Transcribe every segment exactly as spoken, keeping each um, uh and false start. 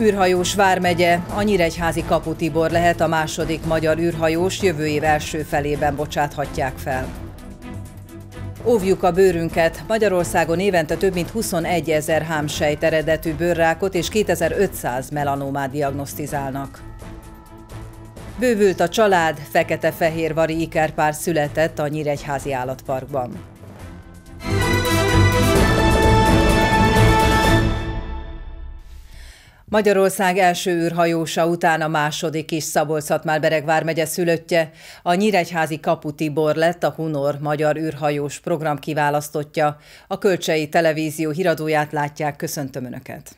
Űrhajós vármegye, a nyíregyházi Kapu Tibor lehet a második magyar űrhajós, jövő év első felében bocsáthatják fel. Óvjuk a bőrünket, Magyarországon évente több mint huszonegyezer hámsejt eredetű bőrrákot és kétezer-ötszáz melanómát diagnosztizálnak. Bővült a család, fekete-fehérvari ikerpár született a Nyíregyházi Állatparkban. Magyarország első űrhajósa után a második is Szabolcs-Szatmár-Bereg vármegye szülöttje, a nyíregyházi Kapu Tibor lett a Hunor magyar űrhajós program kiválasztottja. A Kölcsei Televízió híradóját látják, köszöntöm Önöket!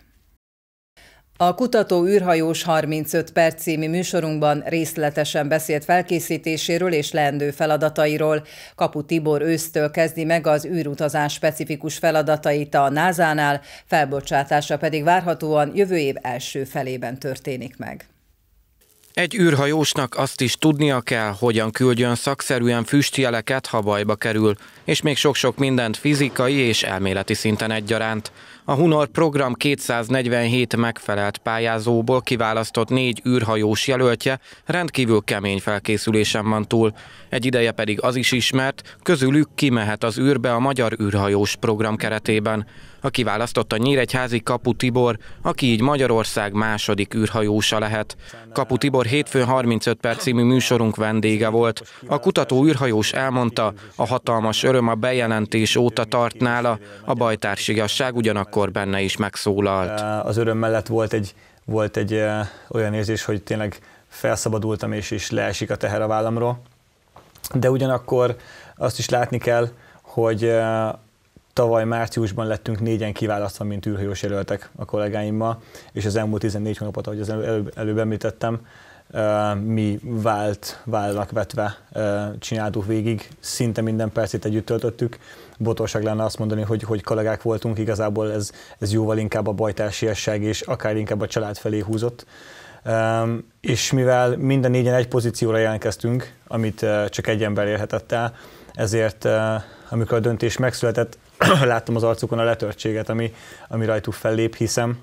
A Kutató űrhajós harmincöt perc című műsorunkban részletesen beszélt felkészítéséről és leendő feladatairól. Kapu Tibor ősztől kezdi meg az űrutazás specifikus feladatait a názánál, felbocsátása pedig várhatóan jövő év első felében történik meg. Egy űrhajósnak azt is tudnia kell, hogyan küldjön szakszerűen füstjeleket, ha bajba kerül, és még sok-sok mindent fizikai és elméleti szinten egyaránt. A Hunor program kétszáznegyvenhét megfelelt pályázóból kiválasztott négy űrhajós jelöltje rendkívül kemény felkészülésen van túl. Egy ideje pedig az is ismert, közülük kimehet az űrbe a magyar űrhajós program keretében. A kiválasztott a nyíregyházi Kapu Tibor, aki így Magyarország második űrhajósa lehet. Kapu Tibor hétfőn harmincöt perc című műsorunk vendége volt. A kutató űrhajós elmondta, a hatalmas öröm a bejelentés óta tart nála, a bajtársiasság ugyanakkor benne is megszólalt. Az öröm mellett volt egy, volt egy olyan érzés, hogy tényleg felszabadultam és is leesik a teher a vállamról. De ugyanakkor azt is látni kell, hogy tavaly márciusban lettünk négyen kiválasztva, mint űrhajós jelöltek a kollégáimmal, és az elmúlt tizennégy hónapot, ahogy az előbb, előbb említettem, mi vált, válnak vetve csináltuk végig, szinte minden percét együtt töltöttük. Botorság lenne azt mondani, hogy, hogy kollégák voltunk, igazából ez, ez jóval inkább a bajtársiasság és akár inkább a család felé húzott. És mivel minden négyen egy pozícióra jelentkeztünk, amit csak egy ember érhetett el, ezért amikor a döntés megszületett, láttam az arcukon a letörtséget, ami, ami rajtuk fellép, hiszem,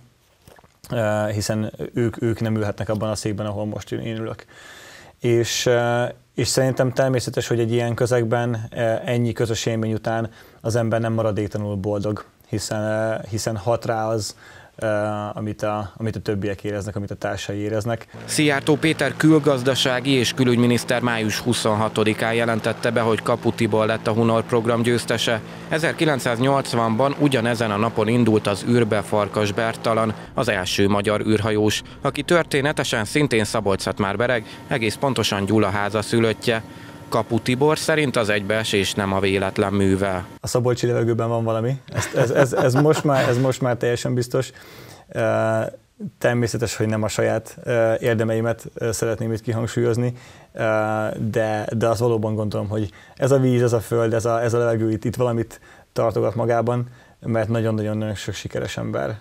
hiszen ők, ők nem ülhetnek abban a székben, ahol most én ülök. És, és szerintem természetes, hogy egy ilyen közegben ennyi közös élmény után az ember nem maradéktalanul boldog, hiszen, hiszen hat rá az, amit a, amit a többiek éreznek, amit a társai éreznek. Szijjártó Péter külgazdasági és külügyminiszter május huszonhatodikán jelentette be, hogy Kapu Tibor lett a Hunor program győztese. ezerkilencszáznyolcvanban ugyanezen a napon indult az űrbe Farkas Bertalan, az első magyar űrhajós, aki történetesen szintén Szabolcs-Szatmár-Bereg, egész pontosan Gyulaháza szülöttje. Kapu Tibor szerint az egybeesés nem a véletlen műve. A szabolcsi levegőben van valami, ez, ez, ez, ez, most, már, ez most már teljesen biztos. Természetes, hogy nem a saját érdemeimet szeretném itt kihangsúlyozni, de, de azt valóban gondolom, hogy ez a víz, ez a föld, ez a, ez a levegő itt, itt valamit tartogat magában, mert nagyon-nagyon sok sikeres ember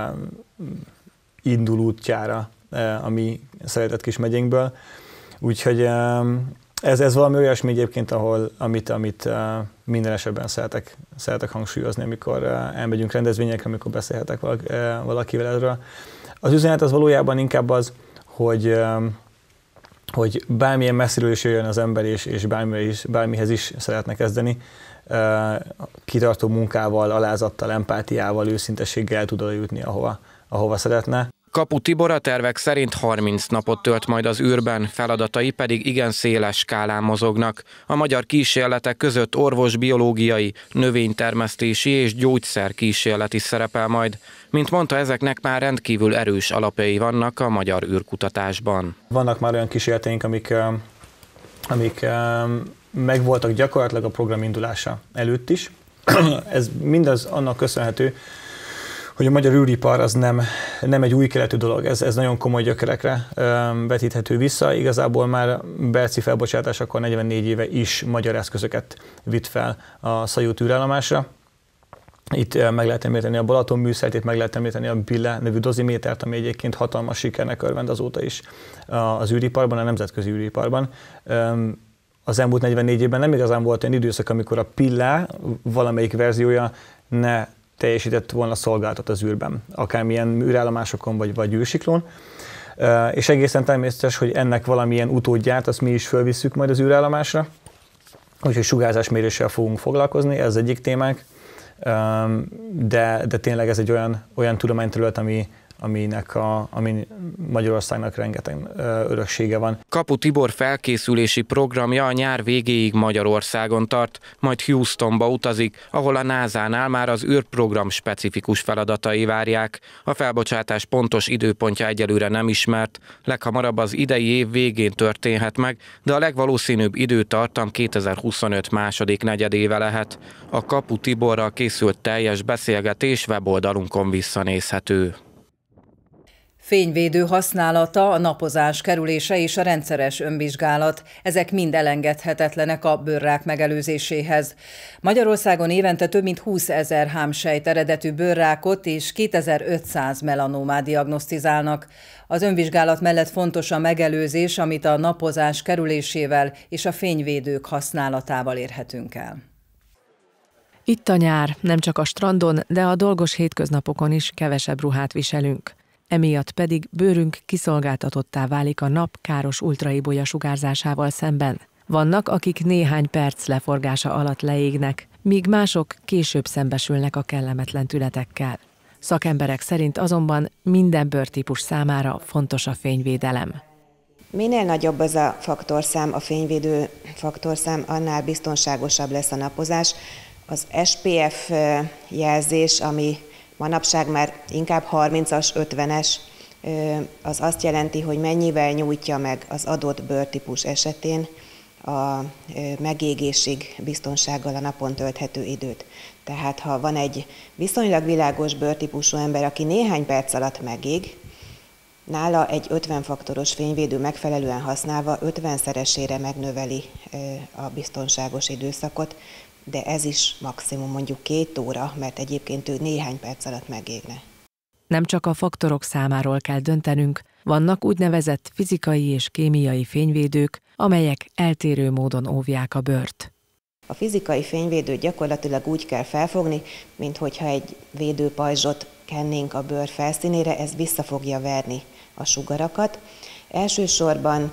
indul útjára a mi szeretett kis megyénkből. Úgyhogy Ez, ez valami olyasmi egyébként, ahol, amit, amit uh, minden esetben szeretek, szeretek hangsúlyozni, amikor uh, elmegyünk rendezvényekre, amikor beszélhetek valak, uh, valakivel erről. Az üzenet az valójában inkább az, hogy, uh, hogy bármilyen messziről is jöjjön az ember, és, és is, bármihez is szeretne kezdeni, uh, kitartó munkával, alázattal, empátiával, őszintességgel tud oda jutni, ahova, ahova szeretne. Kapu Tibor a tervek szerint harminc napot tölt majd az űrben, feladatai pedig igen széles skálán mozognak. A magyar kísérletek között orvosbiológiai, növénytermesztési és gyógyszerkísérlet is szerepel majd. Mint mondta, ezeknek már rendkívül erős alapjai vannak a magyar űrkutatásban. Vannak már olyan kísérleteink, amik, amik megvoltak gyakorlatilag a program indulása előtt is. Ez mindaz annak köszönhető, hogy a magyar űripar az nem, nem egy új keletű dolog, ez, ez nagyon komoly gyökerekre vetíthető vissza. Igazából már Berci felbocsátásakor negyvennégy éve is magyar eszközöket vitt fel a Szajút űrállomásra. Itt meg lehet említeni a Balaton műszert, itt meg lehet említeni a Bille nevű dozimétert, ami egyébként hatalmas sikernek örvend azóta is az űriparban, a nemzetközi űriparban. Az elmúlt negyvennégy évben nem igazán volt olyan időszak, amikor a Pille valamelyik verziója ne teljesített volna szolgálatot az űrben, akármilyen űrállomásokon vagy, vagy űrsiklón. És egészen természetes, hogy ennek valamilyen utódját, azt mi is fölvisszük majd az űrállomásra, úgyhogy sugárzásméréssel fogunk foglalkozni, ez egyik témánk, de, de tényleg ez egy olyan, olyan tudományterület, ami, aminek a, ami Magyarországnak rengeteg öröksége van. Kapu Tibor felkészülési programja a nyár végéig Magyarországon tart, majd Houstonba utazik, ahol a názánál már az űrprogram specifikus feladatai várják. A felbocsátás pontos időpontja egyelőre nem ismert, leghamarabb az idei év végén történhet meg, de a legvalószínűbb időtartam kétezer-huszonöt második negyedéve lehet. A Kapu Tiborral készült teljes beszélgetés weboldalunkon visszanézhető. Fényvédő használata, a napozás kerülése és a rendszeres önvizsgálat, ezek mind elengedhetetlenek a bőrrák megelőzéséhez. Magyarországon évente több mint húszezer hámsejt eredetű bőrrákot és kétezer-ötszáz melanómát diagnosztizálnak. Az önvizsgálat mellett fontos a megelőzés, amit a napozás kerülésével és a fényvédők használatával érhetünk el. Itt a nyár, nem csak a strandon, de a dolgos hétköznapokon is kevesebb ruhát viselünk. Emiatt pedig bőrünk kiszolgáltatottá válik a nap káros ultraibolya sugárzásával szemben. Vannak, akik néhány perc leforgása alatt leégnek, míg mások később szembesülnek a kellemetlen tünetekkel. Szakemberek szerint azonban minden bőrtípus számára fontos a fényvédelem. Minél nagyobb az a faktorszám, a fényvédő faktorszám, annál biztonságosabb lesz a napozás. Az es pé ef jelzés, ami manapság már inkább harmincas, ötvenes, az azt jelenti, hogy mennyivel nyújtja meg az adott bőrtípus esetén a megégésig biztonsággal a napon tölthető időt. Tehát ha van egy viszonylag világos bőrtípusú ember, aki néhány perc alatt megég, nála egy ötven faktoros fényvédő megfelelően használva ötvenszeresére megnöveli a biztonságos időszakot, de ez is maximum mondjuk két óra, mert egyébként ő néhány perc alatt megégne. Nem csak a faktorok számáról kell döntenünk, vannak úgynevezett fizikai és kémiai fényvédők, amelyek eltérő módon óvják a bőrt. A fizikai fényvédőt gyakorlatilag úgy kell felfogni, mint hogyha egy védőpajzsot kennénk a bőr felszínére, ez vissza fogja verni a sugarakat. Elsősorban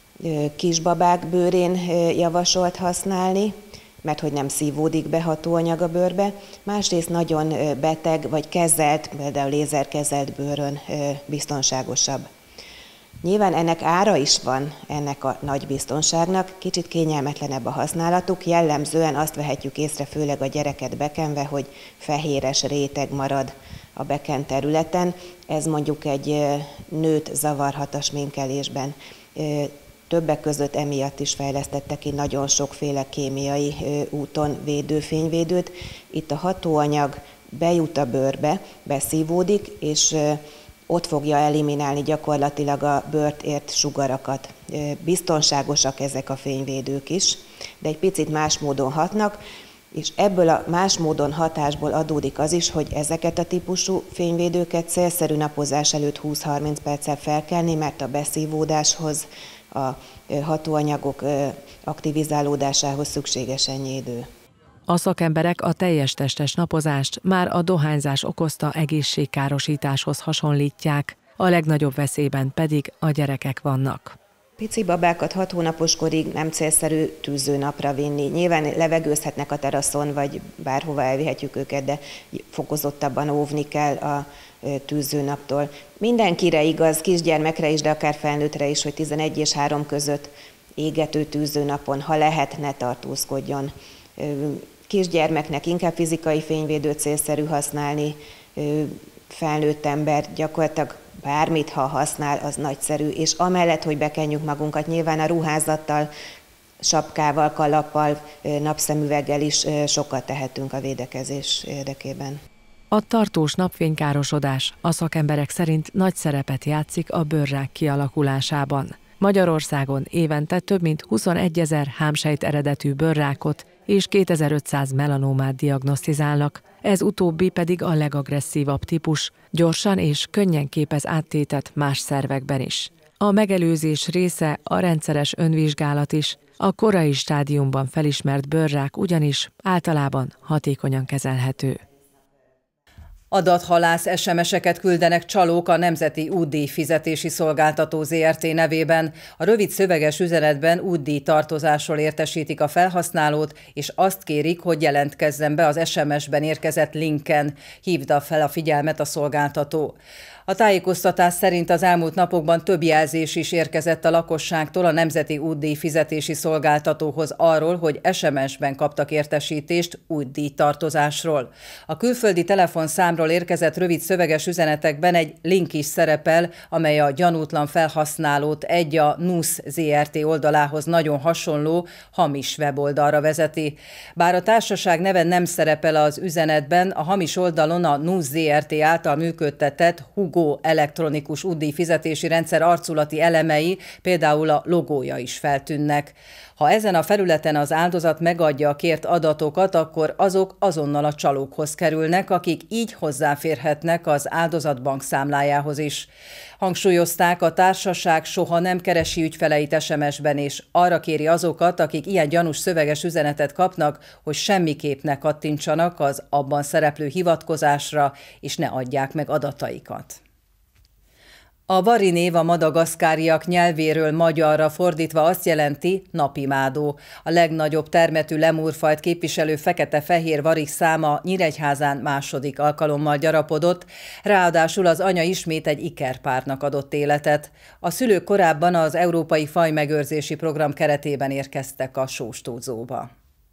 kisbabák bőrén javasolt használni, mert hogy nem szívódik be hatóanyag a bőrbe, másrészt nagyon beteg vagy kezelt, például lézerkezelt bőrön biztonságosabb. Nyilván ennek ára is van, ennek a nagy biztonságnak, kicsit kényelmetlenebb a használatuk, jellemzően azt vehetjük észre, főleg a gyereket bekenve, hogy fehéres réteg marad a bekent területen, ez mondjuk egy nőt zavarhat a sminkelésben. Többek között emiatt is fejlesztettek ki nagyon sokféle kémiai úton védőfényvédőt. Itt a hatóanyag bejut a bőrbe, beszívódik, és ott fogja eliminálni gyakorlatilag a bőrt ért sugarakat. Biztonságosak ezek a fényvédők is, de egy picit más módon hatnak, és ebből a más módon hatásból adódik az is, hogy ezeket a típusú fényvédőket célszerű napozás előtt húsz-harminc perccel felkelni, mert a beszívódáshoz, a hatóanyagok aktivizálódásához szükséges ennyi idő. A szakemberek a teljes testes napozást már a dohányzás okozta egészségkárosításhoz hasonlítják, a legnagyobb veszélyben pedig a gyerekek vannak. Pici babákat hat hónapos korig nem célszerű tűzőnapra vinni. Nyilván levegőzhetnek a teraszon, vagy bárhova elvihetjük őket, de fokozottabban óvni kell a tűzőnaptól. Mindenkire igaz, kisgyermekre is, de akár felnőttre is, hogy tizenegy és három között égető tűzőnapon, ha lehet, ne tartózkodjon. Kisgyermeknek inkább fizikai fényvédőt célszerű használni, felnőtt ember gyakorlatilag bármit, ha használ, az nagyszerű, és amellett, hogy bekenjük magunkat, nyilván a ruházattal, sapkával, kalappal, napszemüveggel is sokat tehetünk a védekezés érdekében. A tartós napfénykárosodás a szakemberek szerint nagy szerepet játszik a bőrrák kialakulásában. Magyarországon évente több mint huszonegyezer hámsejt eredetű bőrrákot és kétezer-ötszáz melanómát diagnosztizálnak, ez utóbbi pedig a legagresszívabb típus, gyorsan és könnyen képez áttétet más szervekben is. A megelőzés része a rendszeres önvizsgálat is, a korai stádiumban felismert bőrrák ugyanis általában hatékonyan kezelhető. Adathalász es em es-eket küldenek csalók a Nemzeti Útdíj Fizetési Szolgáltató zé er té nevében. A rövid szöveges üzenetben útdíj tartozásról értesítik a felhasználót, és azt kérik, hogy jelentkezzen be az es em es-ben érkezett linken. Hívta fel a figyelmet a szolgáltató. A tájékoztatás szerint az elmúlt napokban több jelzés is érkezett a lakosságtól a Nemzeti Útdíj Fizetési Szolgáltatóhoz arról, hogy es em es-ben kaptak értesítést útdíj tartozásról. A külföldi telefonszámról érkezett rövid szöveges üzenetekben egy link is szerepel, amely a gyanútlan felhasználót egy a nusz zé er té oldalához nagyon hasonló, hamis weboldalra vezeti. Bár a társaság neve nem szerepel az üzenetben, a hamis oldalon a nusz zé er té által működtetett Hugo elektronikus útdíj fizetési rendszer arculati elemei, például a logója is feltűnnek. Ha ezen a felületen az áldozat megadja a kért adatokat, akkor azok azonnal a csalókhoz kerülnek, akik így hozzáférhetnek az áldozat bankszámlájához is. Hangsúlyozták, a társaság soha nem keresi ügyfeleit es em es-ben, és arra kéri azokat, akik ilyen gyanús szöveges üzenetet kapnak, hogy semmiképp ne kattintsanak az abban szereplő hivatkozásra, és ne adják meg adataikat. A vari név a madagaszkáriak nyelvéről magyarra fordítva azt jelenti napimádó. A legnagyobb termetű lemúrfajt képviselő fekete-fehér vari száma Nyíregyházán második alkalommal gyarapodott, ráadásul az anya ismét egy ikerpárnak adott életet. A szülők korábban az Európai Fajmegőrzési Program keretében érkeztek a Sóstózóba.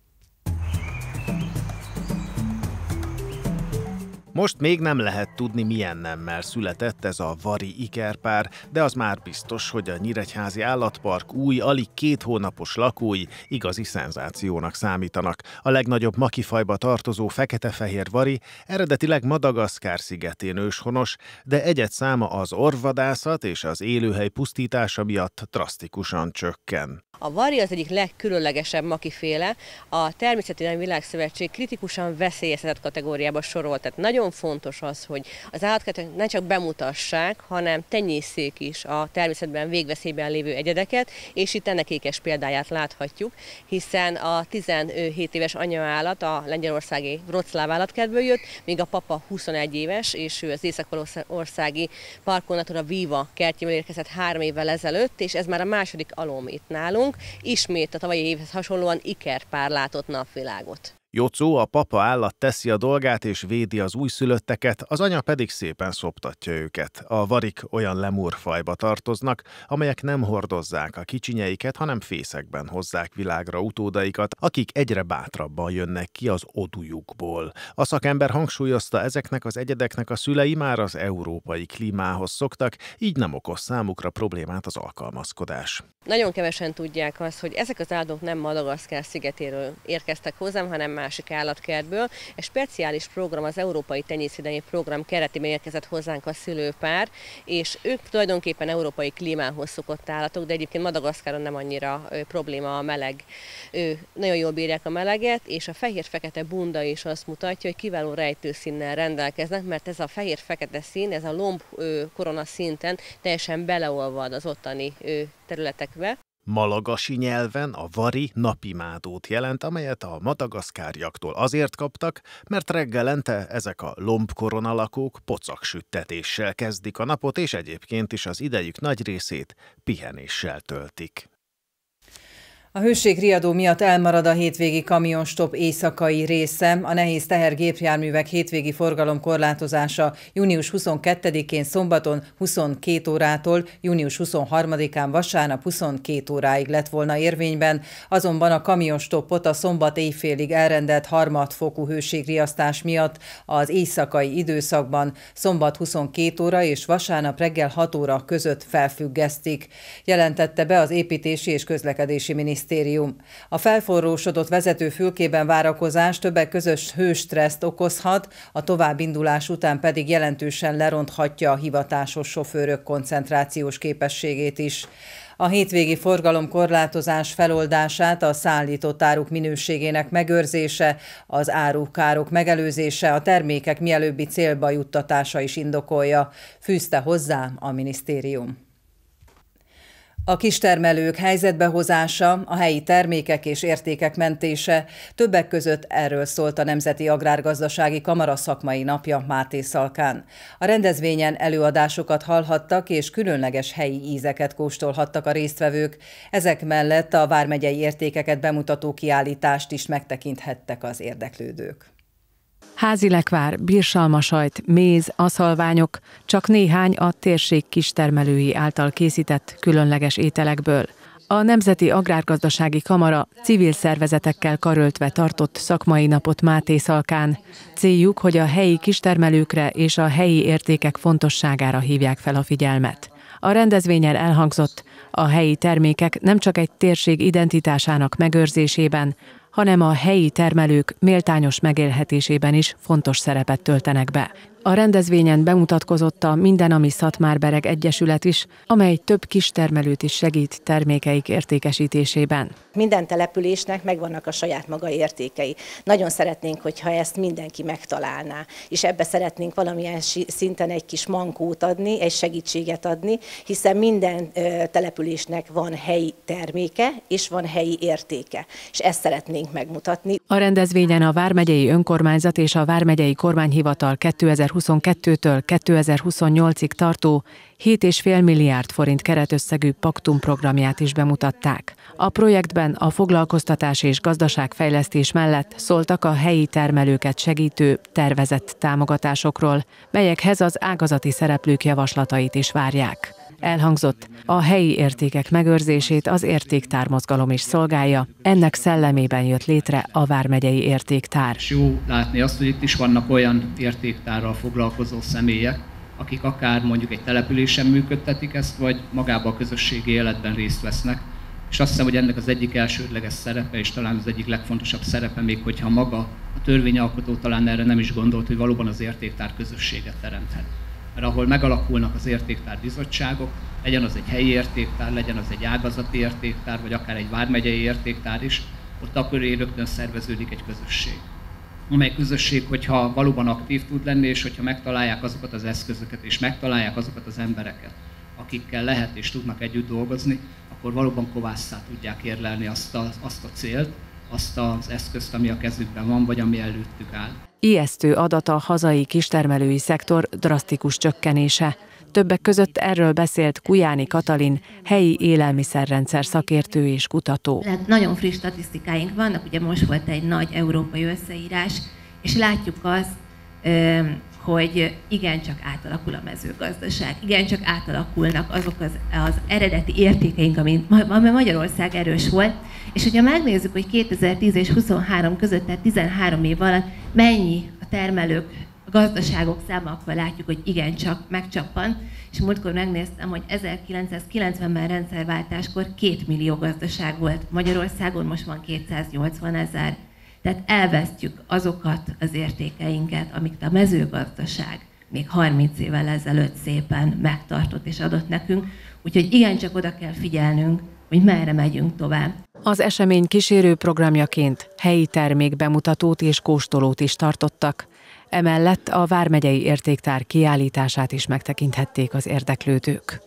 Most még nem lehet tudni, milyen nemmel született ez a vari ikerpár, de az már biztos, hogy a Nyíregyházi Állatpark új, alig két hónapos lakói igazi szenzációnak számítanak. A legnagyobb makifajba tartozó fekete-fehér vari eredetileg Madagaszkár szigetén őshonos, de egyed száma az orvvadászat és az élőhely pusztítása miatt drasztikusan csökken. A vari az egyik legkülönlegesebb makiféle, a Természetvédelmi Világszövetség kritikusan veszélyeztetett kategóriába sorolt. Tehát nagyon fontos az, hogy az állatkertek ne csak bemutassák, hanem tenyészék is a természetben végveszélyben lévő egyedeket, és itt ennek ékes példáját láthatjuk, hiszen a tizenhét éves anyaállat a lengyelországi Wroclaw állatkertből jött, míg a papa huszonegy éves, és ő az észak-országi Parco Natura Viva kertjéből érkezett három évvel ezelőtt, és ez már a második alom itt nálunk. Ismét a tavalyi évhez hasonlóan ikerpár látott napvilágot. Jocó, a papa állat teszi a dolgát és védi az újszülötteket, az anya pedig szépen szoptatja őket. A varik olyan lemúrfajba tartoznak, amelyek nem hordozzák a kicsinyeiket, hanem fészekben hozzák világra utódaikat, akik egyre bátrabban jönnek ki az odujukból. A szakember hangsúlyozta, ezeknek az egyedeknek a szülei már az európai klímához szoktak, így nem okoz számukra problémát az alkalmazkodás. Nagyon kevesen tudják azt, hogy ezek az állatok nem Madagaszkár szigetéről érkeztek hozzám, hanem másik állatkertből. Egy speciális program, az Európai Tenyészvédelmi Program keretében érkezett hozzánk a szülőpár, és ők tulajdonképpen európai klímához szokott állatok, de egyébként Madagaszkáron nem annyira ö, probléma a meleg. Ő, nagyon jól bírják a meleget, és a fehér-fekete bunda is azt mutatja, hogy kiváló rejtőszínnel rendelkeznek, mert ez a fehér-fekete szín, ez a lomb ö, korona szinten teljesen beleolvad az ottani ö, területekbe. Malagasi nyelven a vari napimádót jelent, amelyet a madagaszkáriaktól azért kaptak, mert reggelente ezek a lombkorona lakók pocaksüttetéssel kezdik a napot, és egyébként is az idejük nagy részét pihenéssel töltik. A hőségriadó miatt elmarad a hétvégi kamionstop éjszakai része. A nehéz tehergépjárművek hétvégi forgalomkorlátozása június huszonkettedikén szombaton huszonkét órától június huszonharmadikán vasárnap huszonkét óráig lett volna érvényben, azonban a kamionstoppot a szombat éjfélig elrendelt harmadfokú hőségriasztás miatt az éjszakai időszakban szombat huszonkét óra és vasárnap reggel hat óra között felfüggesztik, jelentette be az Építési és Közlekedési Minisztérium. A felforrósodott vezetőfülkében várakozás többek között hőstresszt okozhat, a továbbindulás után pedig jelentősen leronthatja a hivatásos sofőrök koncentrációs képességét is. A hétvégi forgalomkorlátozás feloldását a szállított áruk minőségének megőrzése, az árukárok megelőzése, a termékek mielőbbi célba juttatása is indokolja, fűzte hozzá a minisztérium. A kistermelők helyzetbehozása, a helyi termékek és értékek mentése, többek között erről szólt a Nemzeti Agrárgazdasági Kamara szakmai napja Mátészalkán. A rendezvényen előadásokat hallhattak és különleges helyi ízeket kóstolhattak a résztvevők, ezek mellett a vármegyei értékeket bemutató kiállítást is megtekinthettek az érdeklődők. Házilekvár, birsalmasajt, méz, aszalványok, csak néhány a térség kistermelői által készített különleges ételekből. A Nemzeti Agrárgazdasági Kamara civil szervezetekkel karöltve tartott szakmai napot Mátészalkán. Céljuk, hogy a helyi kistermelőkre és a helyi értékek fontosságára hívják fel a figyelmet. A rendezvényen elhangzott, a helyi termékek nem csak egy térség identitásának megőrzésében, hanem a helyi termelők méltányos megélhetésében is fontos szerepet töltenek be. A rendezvényen bemutatkozott a Minden, ami Szatmárbereg Egyesület is, amely több kistermelőt is segít termékeik értékesítésében. Minden településnek megvannak a saját maga értékei. Nagyon szeretnénk, hogyha ezt mindenki megtalálná, és ebbe szeretnénk valamilyen szinten egy kis mankót adni, egy segítséget adni, hiszen minden településnek van helyi terméke, és van helyi értéke, és ezt szeretnénk megmutatni. A rendezvényen a Vármegyei Önkormányzat és a Vármegyei Kormányhivatal kétezer-huszonkettőtől kétezer-huszonnyolcig tartó hét egész öt milliárd forint keretösszegű Paktum programját is bemutatták. A projektben a foglalkoztatás és gazdaságfejlesztés mellett szóltak a helyi termelőket segítő tervezett támogatásokról, melyekhez az ágazati szereplők javaslatait is várják. Elhangzott, a helyi értékek megőrzését az értéktármozgalom is szolgálja, ennek szellemében jött létre a Vármegyei Értéktár. Jó látni azt, hogy itt is vannak olyan értéktárral foglalkozó személyek, akik akár mondjuk egy településen működtetik ezt, vagy magában a közösségi életben részt vesznek. És azt hiszem, hogy ennek az egyik elsődleges szerepe, és talán az egyik legfontosabb szerepe, még hogyha maga a törvényalkotó talán erre nem is gondolt, hogy valóban az értéktár közösséget teremthet. Mert ahol megalakulnak az értéktárbizottságok, legyen az egy helyi értéktár, legyen az egy ágazati értéktár, vagy akár egy vármegyei értéktár is, ott akkor rögtön szerveződik egy közösség. Amely közösség, hogyha valóban aktív tud lenni, és hogyha megtalálják azokat az eszközöket, és megtalálják azokat az embereket, akikkel lehet és tudnak együtt dolgozni, akkor valóban kovásszá tudják érlelni azt a, azt a célt, azt az eszközt, ami a kezükben van, vagy ami előttük áll. Ijesztő adat a hazai kistermelői szektor drasztikus csökkenése. Többek között erről beszélt Kujáni Katalin, helyi élelmiszerrendszer szakértő és kutató. Nagyon friss statisztikáink vannak, ugye most volt egy nagy európai összeírás, és látjuk azt, hogy igencsak átalakul a mezőgazdaság, igencsak átalakulnak azok az, az eredeti értékeink, ami Magyarország erős volt, és hogyha megnézzük, hogy kétezer-tíz és huszonhárom között, tehát tizenhárom év alatt mennyi a termelők, a gazdaságok száma, akkor látjuk, hogy igencsak megcsappan, és múltkor megnéztem, hogy ezerkilencszázkilencvenben rendszerváltáskor két millió gazdaság volt Magyarországon, most van kétszáznyolcvan ezer. Tehát elvesztjük azokat az értékeinket, amiket a mezőgazdaság még harminc évvel ezelőtt szépen megtartott és adott nekünk, úgyhogy igencsak oda kell figyelnünk, hogy merre megyünk tovább. Az esemény kísérő programjaként helyi termék bemutatót és kóstolót is tartottak. Emellett a Vármegyei Értéktár kiállítását is megtekinthették az érdeklődők.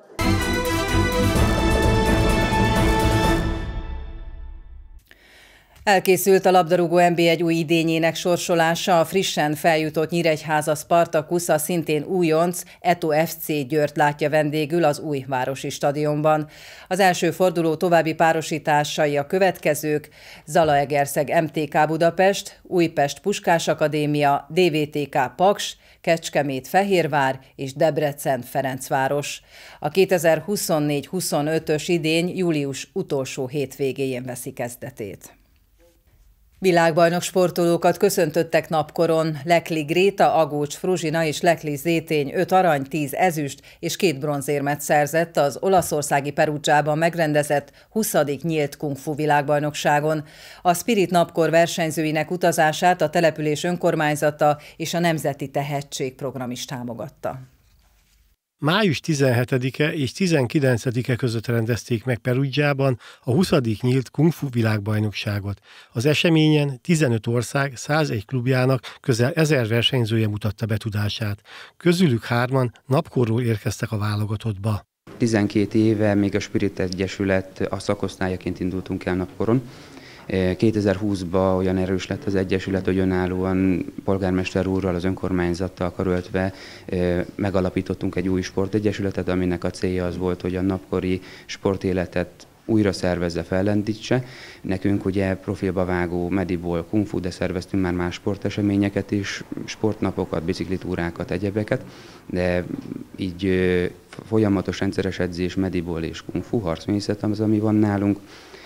Elkészült a labdarúgó en bé egy új idényének sorsolása, a frissen feljutott Nyíregyháza Spartakusz, a szintén újonc Eto ef cé Győrt látja vendégül az új városi stadionban. Az első forduló további párosításai a következők: Zalaegerszeg em té ká Budapest, Újpest Puskás Akadémia, dé vé té ká Paks, Kecskemét Fehérvár és Debrecen Ferencváros. A kétezer-huszonnégy huszonötös idény július utolsó hétvégéjén veszi kezdetét. Világbajnok sportolókat köszöntöttek napkoron. Lekli Gréta, Agócs Fruzsina és Lekli Zétény öt arany, tíz ezüst és két bronzérmet szerzett az olaszországi Perugiában megrendezett huszadik nyílt kungfu világbajnokságon. A Spirit napkor versenyzőinek utazását a település önkormányzata és a Nemzeti Tehetségprogram is támogatta. május tizenhetedike és tizenkilencedike között rendezték meg Perugiában a huszadik nyílt kungfu világbajnokságot. Az eseményen tizenöt ország százegy klubjának közel ezer versenyzője mutatta be tudását. Közülük hárman napkorról érkeztek a válogatottba. tizenkét éve még a Spirit Egyesület a szakosztályaként indultunk el napkoron. kétezer-húszban olyan erős lett az Egyesület, hogy önállóan polgármester úrral, az önkormányzattal karöltve megalapítottunk egy új sportegyesületet, aminek a célja az volt, hogy a napkori sportéletet újra szervezze, fellendítse. Nekünk ugye profilba vágó medibol, kungfu, de szerveztünk már más sporteseményeket is, sportnapokat, biciklitúrákat, egyebeket, de így folyamatos rendszeres edzés, medibol és kungfu, harcművészet az, ami van nálunk.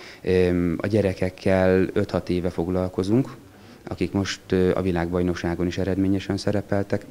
A gyerekekkel öt-hat éve foglalkozunk, akik most a világbajnokságon is eredményesen szerepeltek,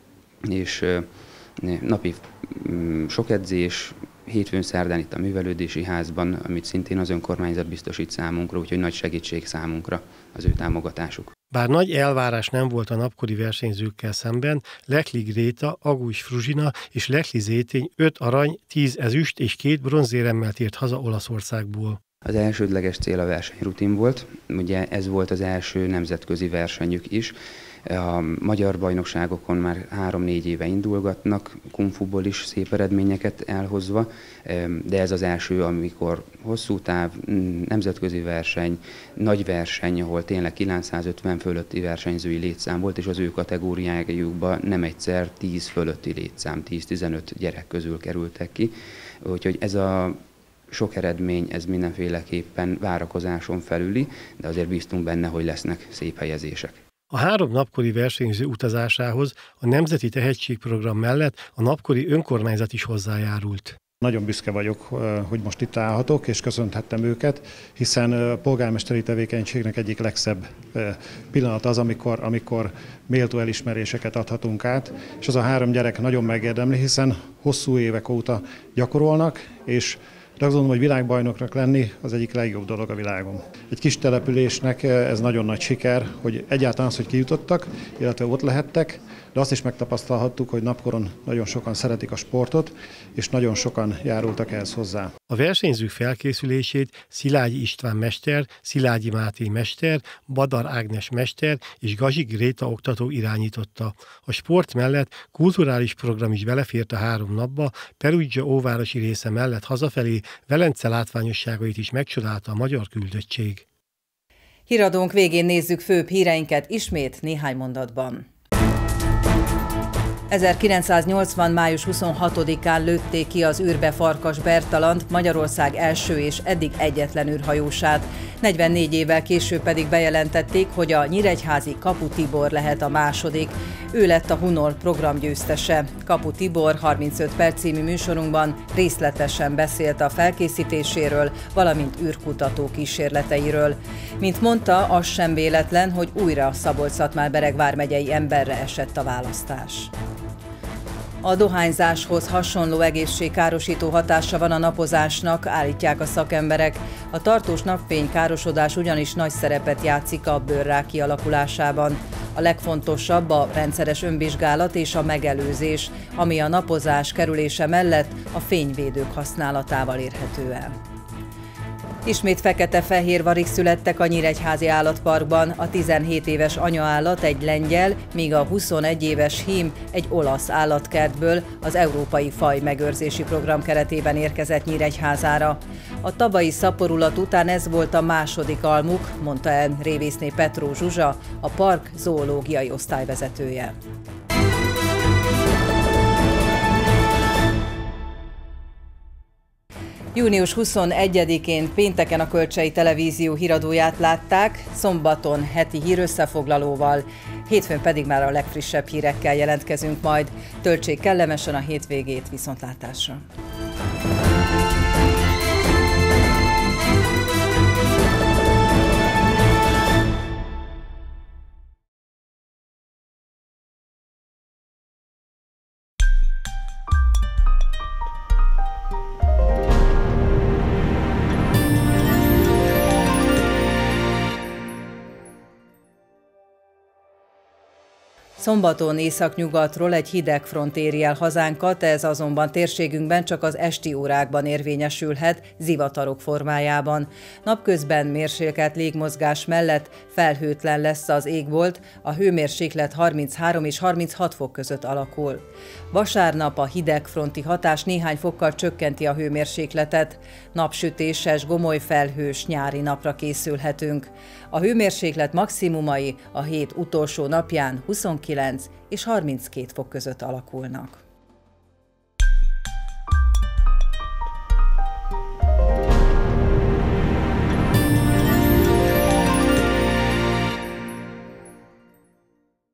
és napi sok edzés, hétfőn, szerdán itt a művelődési házban, amit szintén az önkormányzat biztosít számunkra, úgyhogy nagy segítség számunkra az ő támogatásuk. Bár nagy elvárás nem volt a napkori versenyzőkkel szemben, Lekli Gréta, Agush Fruzsina és Lekli Zétény öt arany, tíz ezüst és két bronzéremmel tért haza Olaszországból. Az elsődleges cél a versenyrutin volt, ugye ez volt az első nemzetközi versenyük is. A magyar bajnokságokon már három-négy éve indulgatnak, kungfuból is szép eredményeket elhozva, de ez az első, amikor hosszú táv, nemzetközi verseny, nagy verseny, ahol tényleg kilencszázötven fölötti versenyzői létszám volt, és az ő kategóriájukban nem egyszer tíz fölötti létszám, tíz-tizenöt gyerek közül kerültek ki. Úgyhogy ez a sok eredmény, ez mindenféleképpen várakozáson felüli, de azért bíztunk benne, hogy lesznek szép helyezések. A három napkori versenyző utazásához a Nemzeti Tehetségprogram mellett a napkori önkormányzat is hozzájárult. Nagyon büszke vagyok, hogy most itt állhatok, és köszönhettem őket, hiszen polgármesteri tevékenységnek egyik legszebb pillanat az, amikor, amikor méltó elismeréseket adhatunk át, és az a három gyerek nagyon megérdemli, hiszen hosszú évek óta gyakorolnak, és de azt gondolom, hogy világbajnoknak lenni az egyik legjobb dolog a világon. Egy kis településnek ez nagyon nagy siker, hogy egyáltalán az, hogy kijutottak, illetve ott lehettek, de azt is megtapasztalhattuk, hogy napkoron nagyon sokan szeretik a sportot, és nagyon sokan járultak ehhez hozzá. A versenyzők felkészülését Szilágyi István mester, Szilágyi Máté mester, Badar Ágnes mester és Gazsi Gréta oktató irányította. A sport mellett kulturális program is belefért a három napba, Perugia óvárosi része mellett hazafelé Velence látványosságait is megcsodálta a magyar küldöttség. Híradónk végén nézzük főbb híreinket ismét néhány mondatban. ezerkilencszáznyolcvan. május huszonhatodikán lőtték ki az űrbe Farkas Bertalant, Magyarország első és eddig egyetlen űrhajósát. negyvennégy évvel később pedig bejelentették, hogy a nyíregyházi Kapu Tibor lehet a második. Ő lett a Hunor program győztese. Kapu Tibor harmincöt perc című műsorunkban részletesen beszélt a felkészítéséről, valamint űrkutató kísérleteiről. Mint mondta, az sem véletlen, hogy újra Szabolcs-Szatmár-Bereg vármegyei emberre esett a választás. A dohányzáshoz hasonló egészségkárosító hatása van a napozásnak, állítják a szakemberek. A tartós napfénykárosodás ugyanis nagy szerepet játszik a bőrrák kialakulásában. A legfontosabb a rendszeres önvizsgálat és a megelőzés, ami a napozás kerülése mellett a fényvédők használatával érhető el. Ismét fekete-fehér varik születtek a Nyíregyházi Állatparkban. A tizenhét éves anyaállat egy lengyel, míg a huszonegy éves hím egy olasz állatkertből az Európai Faj Megőrzési Program keretében érkezett Nyíregyházára. A tavalyi szaporulat után ez volt a második almuk, mondta el Révészné Petró Zsuzsa, a park zoológiai osztályvezetője. június huszonegyedikén pénteken a Kölcsei Televízió híradóját látták, szombaton heti hírösszefoglalóval, hétfőn pedig már a legfrissebb hírekkel jelentkezünk majd. Töltsék kellemesen a hétvégét, viszontlátásra! Szombaton északnyugatról egy hideg front éri el hazánkat, ez azonban térségünkben csak az esti órákban érvényesülhet, zivatarok formájában. Napközben mérsékelt légmozgás mellett felhőtlen lesz az égbolt, a hőmérséklet harminchárom és harminchat fok között alakul. Vasárnap a hidegfronti hatás néhány fokkal csökkenti a hőmérsékletet. Napsütéses, gomoly felhős nyári napra készülhetünk. A hőmérséklet maximumai a hét utolsó napján huszonkilenc és harminckét fok között alakulnak.